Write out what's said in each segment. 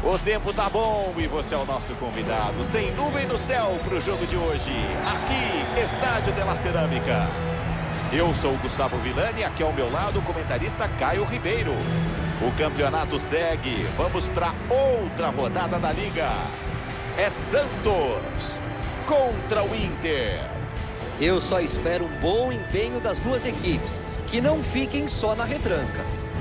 O tempo tá bom e você é o nosso convidado. Sem nuvem no céu para o jogo de hoje. Aqui, Estádio de la Cerâmica. Eu sou o Gustavo Villani e aqui ao meu lado o comentarista Caio Ribeiro. O campeonato segue. Vamos para outra rodada da Liga. É Santos contra o Inter. Eu só espero um bom empenho das duas equipes, que não fiquem só na retranca.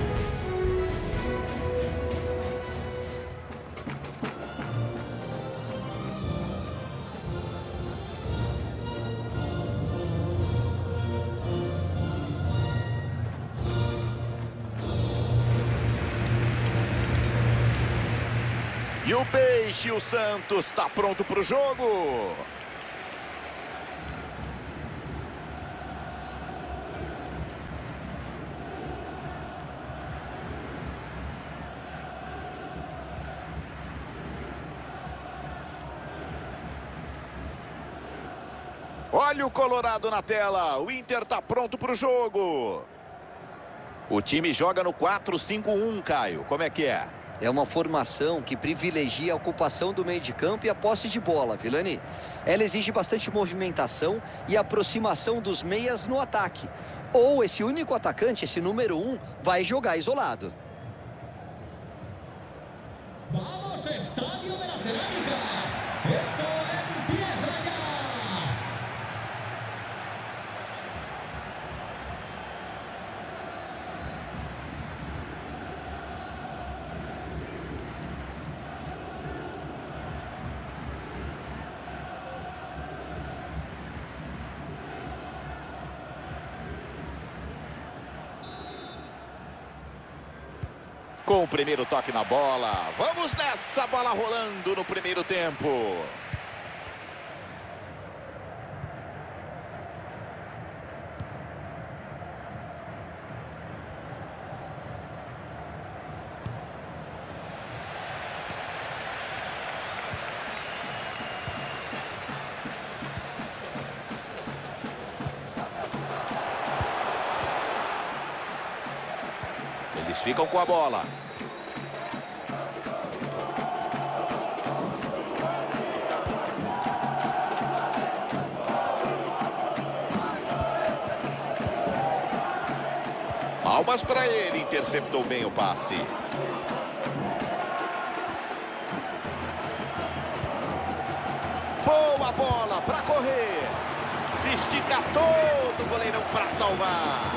E o Peixe, o Santos, está pronto para o jogo. Olha o Colorado na tela. O Inter está pronto para o jogo. O time joga no 4-5-1, Caio. Como é que é? É uma formação que privilegia a ocupação do meio de campo e a posse de bola, Villani. Ela exige bastante movimentação e aproximação dos meias no ataque. Ou esse único atacante, esse número 1, vai jogar isolado. Vamos, Estádio de la Cerâmica. Esto empieza ya. Com o primeiro toque na bola. Vamos nessa, bola rolando no primeiro tempo. Eles ficam com a bola. Palmas para ele, interceptou bem o passe. Boa bola para correr. Se estica todo o goleirão para salvar.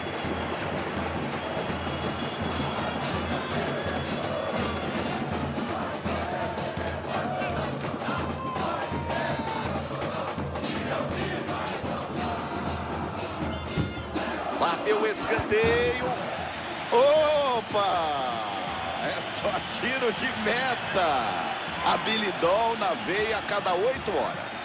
Bateu o escanteio. Opa! É só tiro de meta. Habilidol na veia a cada 8 horas.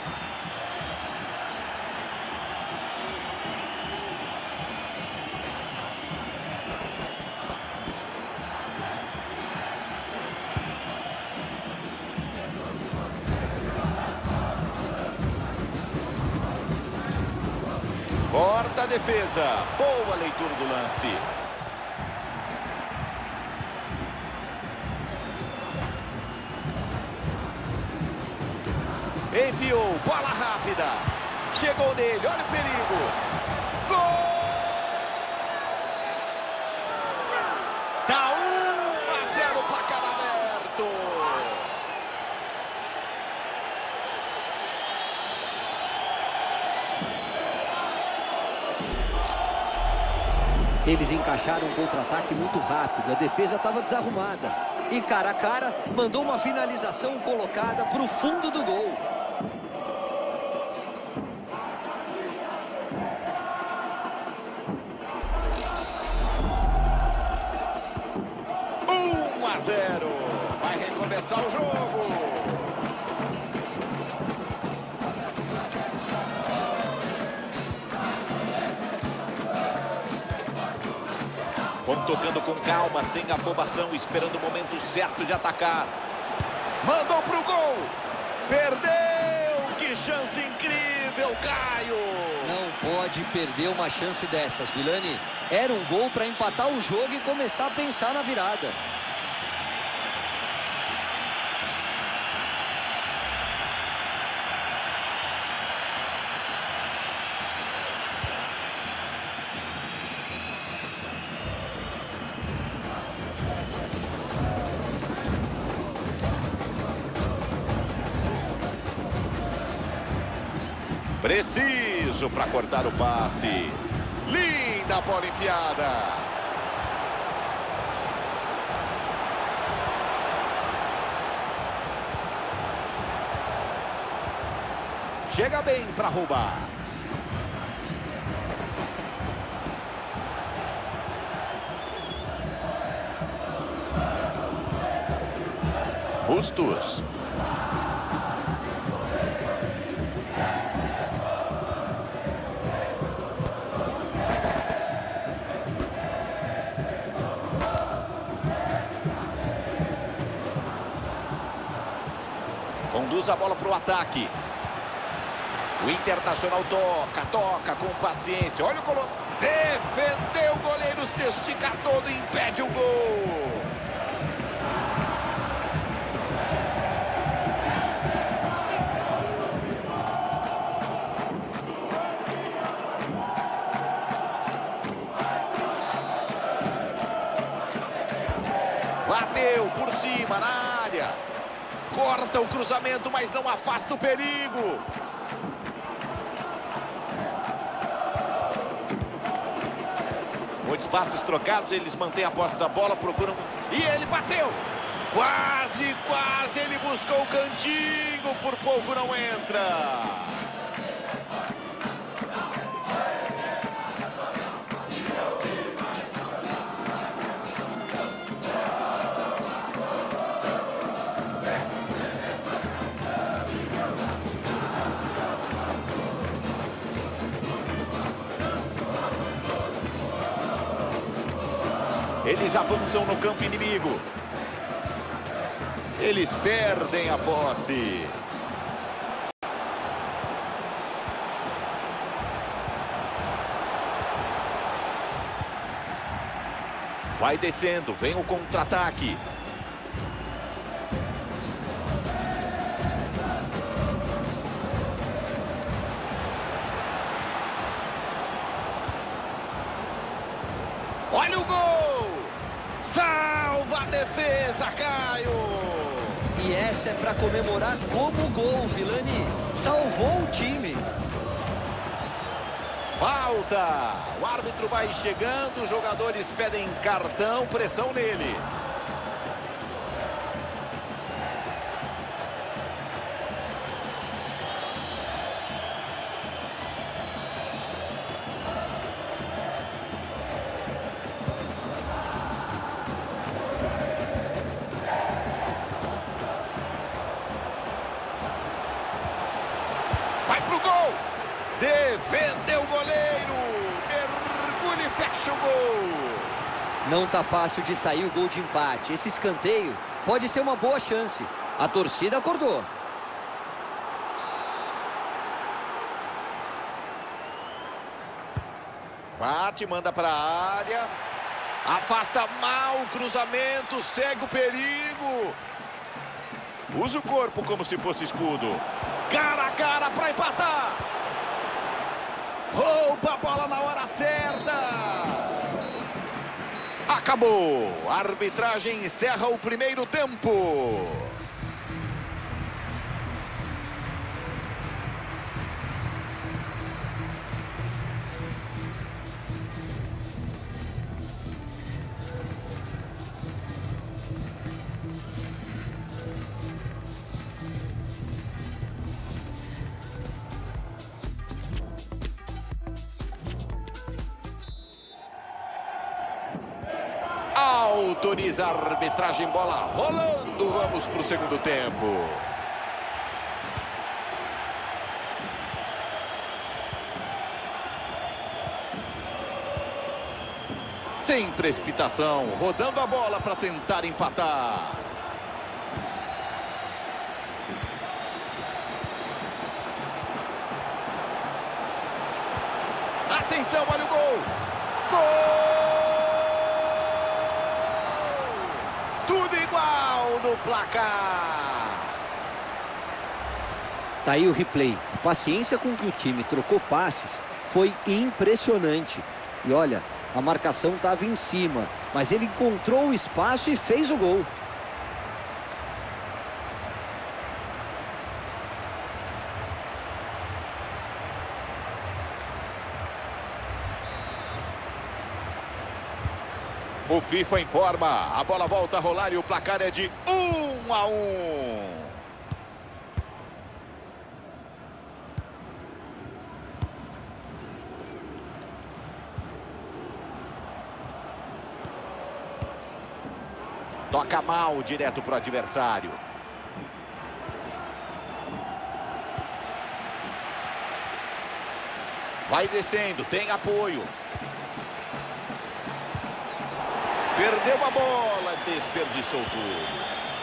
Corta a defesa. Boa leitura do lance. Enfiou. Bola rápida. Chegou nele. Olha o perigo. Gol! Tá 1-0, placar aberto. Eles encaixaram um contra-ataque muito rápido, a defesa estava desarrumada. E cara a cara, mandou uma finalização colocada para o fundo do gol. Vai recomeçar o jogo. Vão tocando com calma, sem afobação, esperando o momento certo de atacar. Mandou pro gol. Perdeu. Que chance incrível, Caio. Não pode perder uma chance dessas, Villani. Era um gol para empatar o jogo e começar a pensar na virada. Preciso para cortar o passe. Linda bola enfiada. Chega bem para roubar. Bustos. Conduz a bola para o ataque. O Internacional toca com paciência. Olha o colombo. Defendeu o goleiro, se estica todo e impede o gol. Bateu por cima na área. Corta o cruzamento, mas não afasta o perigo. Muitos passes trocados, eles mantêm a posse da bola, procuram... E ele bateu! Quase, quase, ele buscou o cantinho, por pouco não entra. Eles avançam no campo inimigo. Eles perdem a posse. Vai descendo, vem o contra-ataque. Olha o gol! Salva a defesa, Caio! E essa é para comemorar como gol, Vilani. Salvou o time. Falta! O árbitro vai chegando, os jogadores pedem cartão, pressão nele. Vai pro gol! Defendeu o goleiro! Mergulha e fecha o gol! Não tá fácil de sair o gol de empate. Esse escanteio pode ser uma boa chance. A torcida acordou. Bate, manda para a área. Afasta mal o cruzamento, segue o perigo. Usa o corpo como se fosse escudo. Cara a cara para empatar. Rouba a bola na hora certa. Acabou. A arbitragem encerra o primeiro tempo. Autoriza a arbitragem, bola rolando, vamos para o segundo tempo. Sem precipitação, rodando a bola para tentar empatar. Atenção, olha o gol! Gol! Tudo igual no placar. Tá aí o replay. A paciência com que o time trocou passes foi impressionante. E olha, a marcação estava em cima, mas ele encontrou o espaço e fez o gol. O FIFA informa, a bola volta a rolar e o placar é de 1-1. Toca mal, direto para o adversário. Vai descendo, tem apoio. Perdeu a bola, desperdiçou tudo.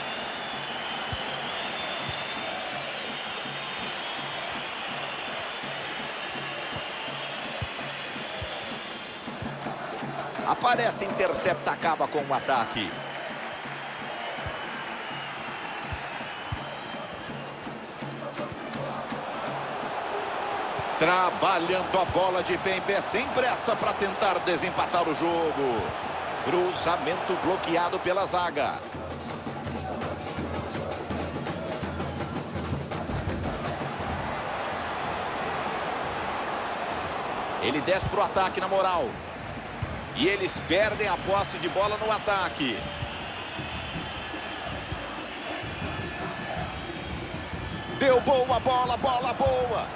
Aparece, intercepta, acaba com o ataque. Trabalhando a bola de pé em pé, sem pressa para tentar desempatar o jogo. Cruzamento bloqueado pela zaga. Ele desce para o ataque na moral. E eles perdem a posse de bola no ataque. Deu boa bola, bola boa.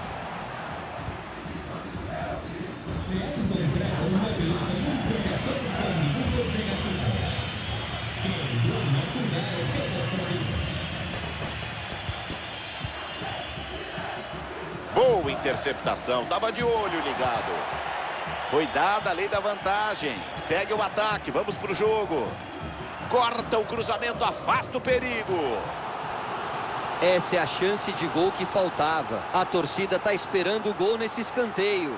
Se ha encontrado un móvil con un protector con dibujos negativos. Que no tenga objetos perdidos. Boa interceptação, estava de olho ligado. Foi dada a lei da vantagem. Segue o ataque, vamos para o jogo. Corta o cruzamento, afasta o perigo. Essa é a chance de gol que faltava. A torcida está esperando o gol nesse escanteio.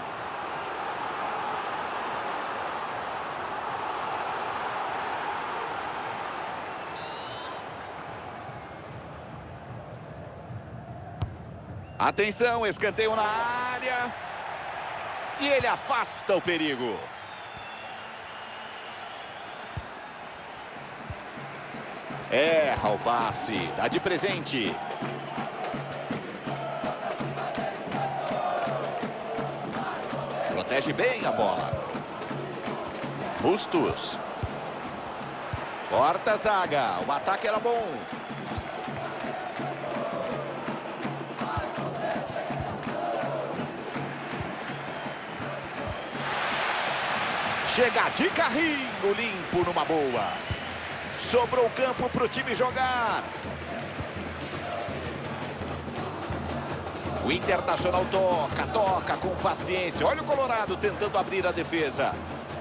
Atenção, escanteio na área. E ele afasta o perigo. Erra o passe, dá de presente. Protege bem a bola. Bustos. Corta a zaga, o ataque era bom. Chega de carrinho, limpo numa boa. Sobrou campo para o time jogar. O Internacional toca com paciência. Olha o Colorado tentando abrir a defesa.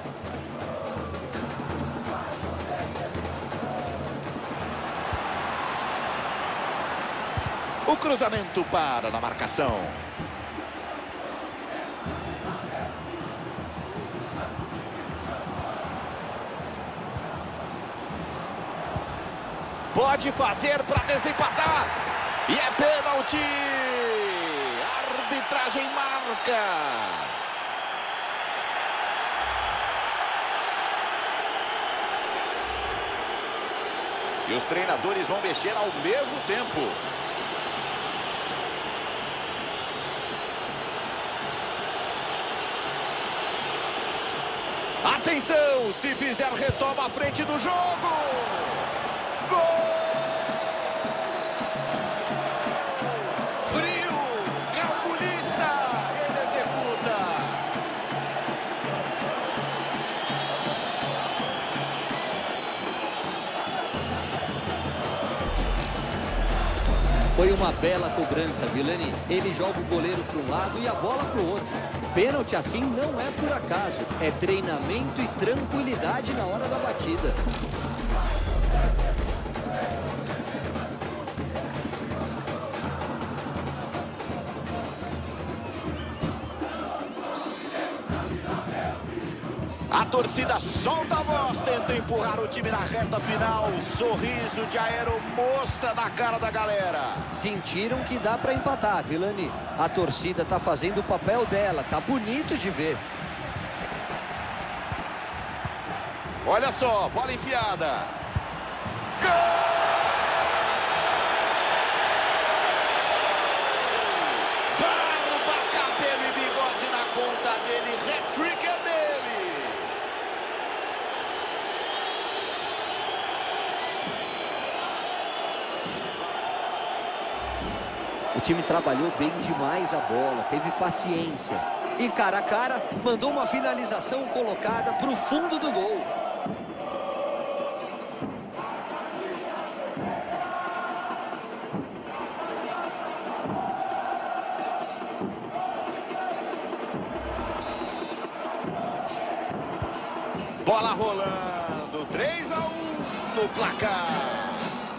O cruzamento para na marcação. Pode fazer para desempatar. E é pênalti. A arbitragem marca. E os treinadores vão mexer ao mesmo tempo. Atenção, se fizer retoma à frente do jogo. Gol! Frio, calculista, ele executa. Foi uma bela cobrança, Vilani. Ele joga o goleiro para um lado e a bola para o outro. Pênalti assim não é por acaso. É treinamento e tranquilidade na hora da batida. A torcida solta a voz, tenta empurrar o time na reta final. Sorriso de aeromoça na cara da galera. Sentiram que dá para empatar, Vilani. A torcida tá fazendo o papel dela, tá bonito de ver. Olha só, bola enfiada. Gol! Barba, cabelo e bigode na conta dele. Hat-trick é dele. O time trabalhou bem demais a bola, teve paciência. E cara a cara, mandou uma finalização colocada para o fundo do gol. Bola rolando, 3-1 no placar.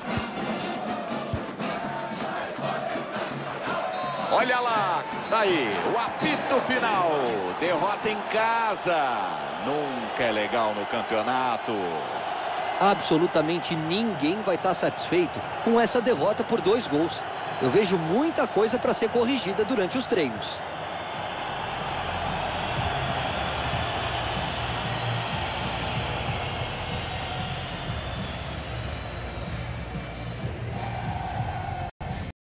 Olha lá, tá aí, o apito final. Derrota em casa. Nunca é legal no campeonato. Absolutamente ninguém vai estar satisfeito com essa derrota por 2 gols. Eu vejo muita coisa para ser corrigida durante os treinos.